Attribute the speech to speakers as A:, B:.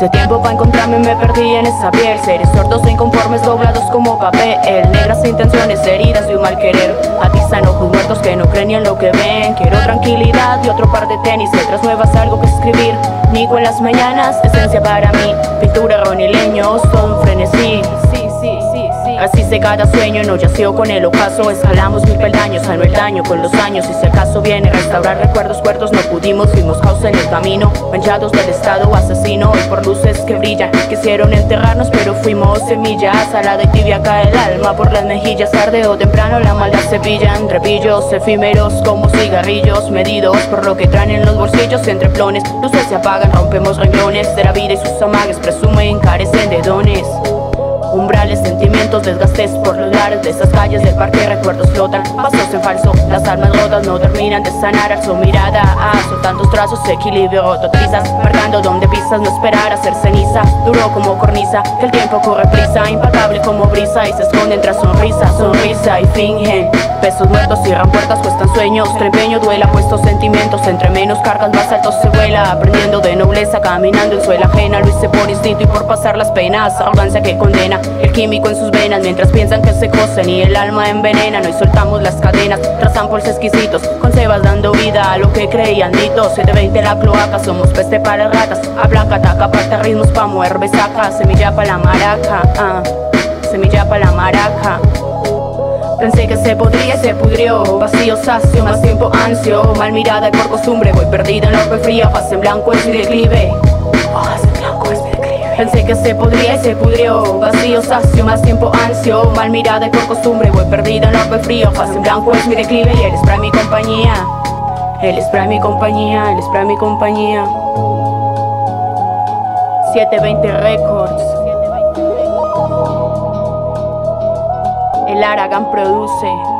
A: Hace tiempo para encontrarme me perdí en esa piel. Seres sordos e inconformes doblados como papel. Negras intenciones, heridas de un mal querer. Atizan ojos muertos que no creen ni en lo que ven. Quiero tranquilidad y otro par de tenis. Letras nuevas, algo que escribir. Nico en las mañanas, esencia para mí. Pintura, ron y leños, todo un frenesí. Así se cada sueño, no yació con el ocaso. Escalamos 1000 peldaños, sano el daño con los años. Y si acaso viene a restaurar recuerdos cuerdos, no pudimos, fuimos caos en el camino. Manchados del estado asesino, hoy por luces que brillan. Quisieron enterrarnos pero fuimos semillas. Salada y tibia cae el alma por las mejillas. Tarde o temprano la maldad se pillan. Repillos efímeros como cigarrillos, medidos por lo que traen en los bolsillos. Entre plones, luces se apagan, rompemos renglones de la vida y sus amagues presumen, carecen de dones. Umbrales, sentimientos, desgastes por los lares de esas calles del parque, recuerdos flotan, pasos en falso, las almas rotas no terminan de sanar a su mirada. Son tantos trazos, equilibrio, roto, trizas, marcando donde pisas, no esperar a ser ceniza, duro como cornisa, que el tiempo corre prisa, impalpable como brisa y se esconden tras sonrisa y fingen. Pesos muertos cierran puertas, cuestan sueños, tu empeño duela, puestos sentimientos, entre menos cargas más alto se vuela, aprendiendo de nobleza, caminando en suela ajena, lo hice por instinto y por pasar las penas, arrogancia que condena. El químico en sus venas mientras piensan que se cocen y el alma envenenan. Hoy soltamos las cadenas tras samples exquisitos, con cebas dando vida a lo que creían ditos. 720 la cloaca, somos peste para ratas. Aplaca, taca, aparta ritmos pa' mover besaca. Semilla pa' la maraca, semilla pa' la maraca. Pensé que se podría y se pudrió. Vacío, sacio, más tiempo ansio. Mal mirada y por costumbre voy perdida en la orbe fría. Faz en blanco es mi declive. Hojas en blanco es mi declive. Pensé que se podría y se pudrió. Vacío, sacio, más tiempo ansio. Mal mirada y por costumbre voy perdida en la orbe fría. Faz en blanco es mi declive y él es para mi compañía. Él es para mi compañía, él es para mi compañía. 720 Records. El Aragán produce.